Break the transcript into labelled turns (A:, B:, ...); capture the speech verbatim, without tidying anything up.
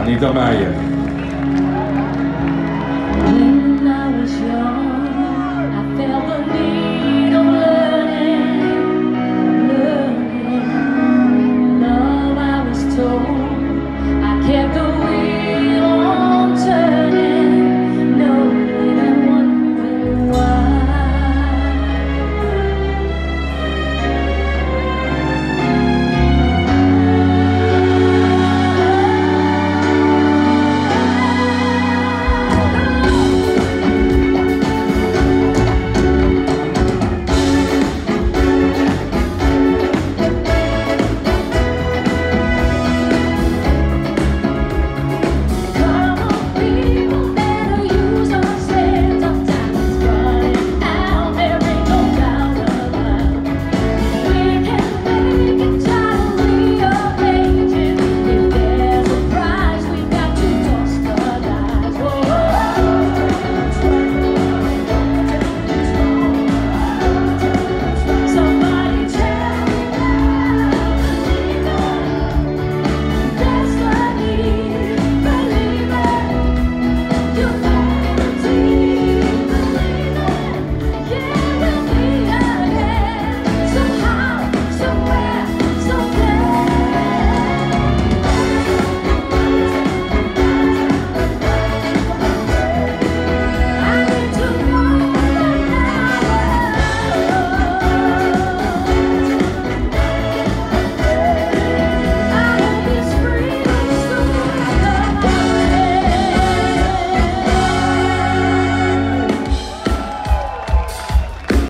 A: Anita Meyer.
B: When I was young, I felt the need of learning, learning. Love, I was told, I kept the